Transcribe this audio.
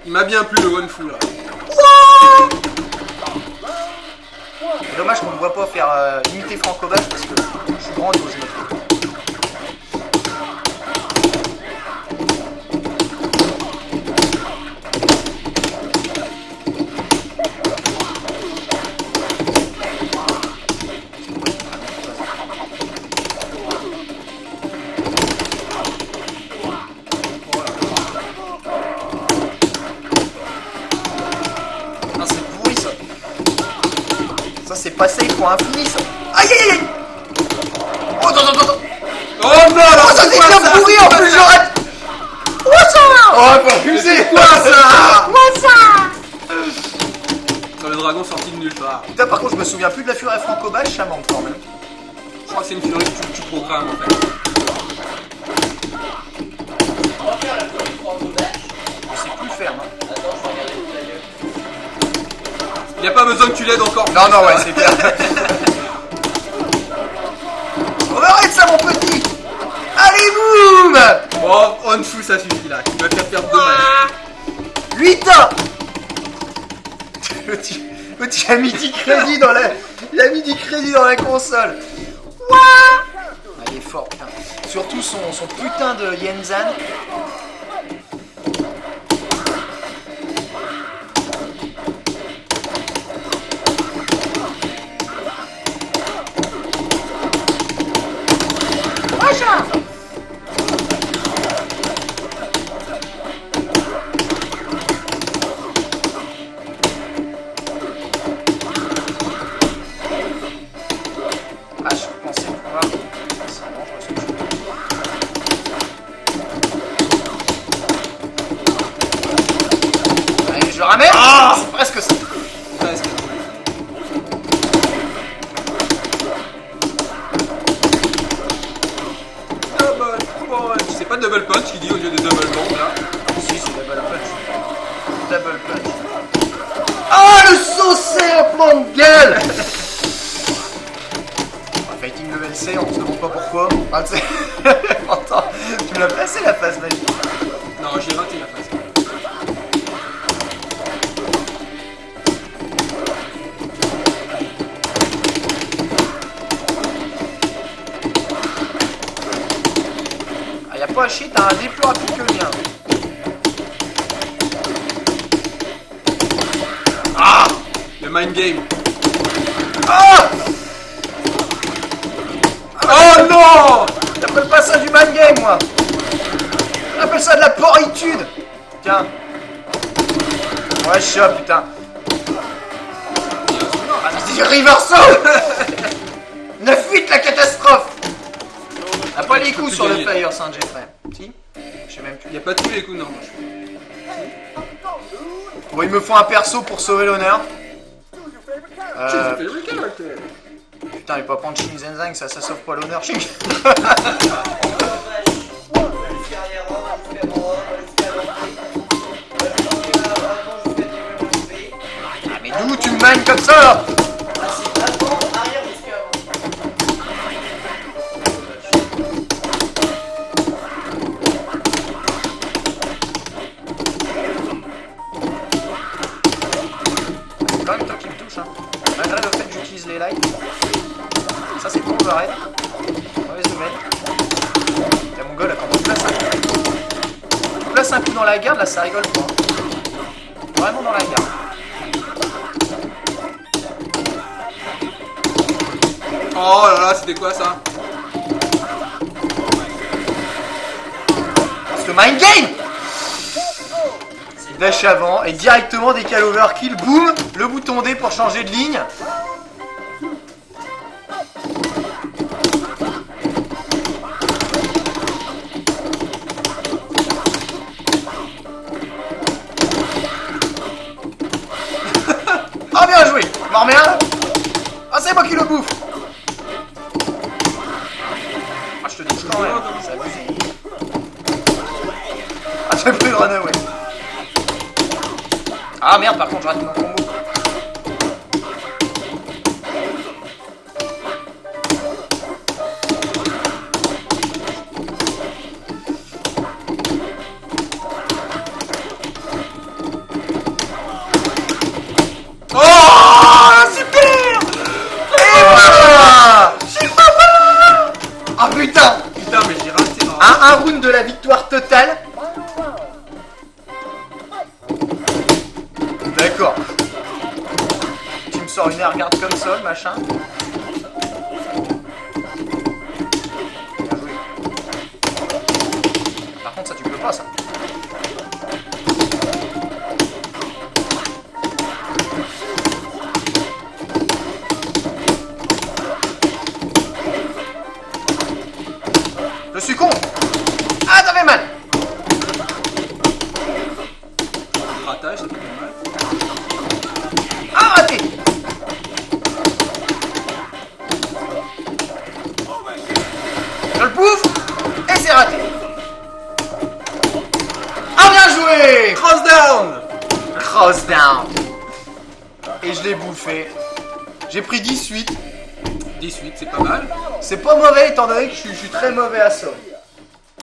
Il m'a bien plu le one full là. C'est dommage qu'on ne voit pas faire imiter Franco Bass parce que je suis grandiose maintenant. Non, c'est pourri ça. Ça c'est pas safe pour infini ça. Aïe aïe aïe. Oh attends attends attends. Oh non, Oh ça c'est bien pourri en plus j'arrête. Oh ça. Oh faut refuser. Quoi ça? Quoi ça. Dans le dragon sorti de nulle part. Putain par contre je me souviens plus de la furie Franco Bass, ça manque quand même. Je crois que c'est une furie que tu programmes en fait. On va faire la furie franco-belge. Je sais plus faire hein. Attends, je vais regarder toute la gueule. Il n'y a pas besoin que tu l'aides encore. Non non ouais c'est clair. On va arrêter ça mon petit. Allez boum. Bon, on fout ça suffit là. Tu vas faire perdre 2 matchs. 8 ans. Petit a mis 10 crédits dans la... Il a mis 10 crédits dans la console. Ouah. Ah, il est fort putain. Surtout son putain de Yenzan. Ah, je pensais pouvoir. C'est dangereux ce jeu. Allez, je le ramène. Ah, c'est presque ça. Presque. Double punch. C'est pas double punch qui dit au lieu de double bomb là. Si, c'est double punch. Double punch. Ah, le saucé en plan de gueule. Fighting level C, on se demande pas pourquoi. Ah, tu sais. Attends, tu me l'as placé la phase magique. Non, j'ai raté la phase. Ah, y'a pas à chier, t'as un dé plus rapide que le mien. Ah, le mind game. Ah. Oh non. J'appelle pas ça du mind game, moi. J'appelle ça de la porritude. Tiens. Ouais, chat, putain. Ah, c'est reversal. 9-8, la catastrophe. T'as pas les coups sur le Fire Saint-Jeffrey. Si. Je sais même plus. Il n'y a pas tous les coups, non. Bon, il me faut un perso pour sauver l'honneur. Putain, il peut pas prendre Shin Zenzang, ça sauve pas l'honneur. Shin. Ah, mais d'où tu me manges comme ça là? C'est quand même toi qui me touche, hein. Malgré le fait que j'utilise les lights. Ça c'est bon, j'arrête. Mauvaise nouvelle. T'as mon gars là, quand on place un coup dans la garde, là ça rigole pas. Vraiment dans la garde. Oh là là, c'était quoi ça? C'est le mind game. Dash avant et directement décale overkill, boum, le bouton D pour changer de ligne. Ah bien joué, m'en remets un. Ah c'est moi qui le bouffe. Ah je te dis quand même, c'est abusé. Ah j'ai pris le runaway. Ah merde, par contre, je rate mon combo. total. D'accord. Tu me sors une air garde comme ça, le machin. Bien joué. Par contre, ça tu peux pas, ça. Je suis con. Ah, ça fait mal. Ratage, ça fait mal. Ah, raté. Je le bouffe et c'est raté. Ah, bien joué. Cross down. Cross down. Et je l'ai bouffé. J'ai pris 18. 18, c'est pas mal. C'est pas mauvais étant donné que je suis très mauvais à ça.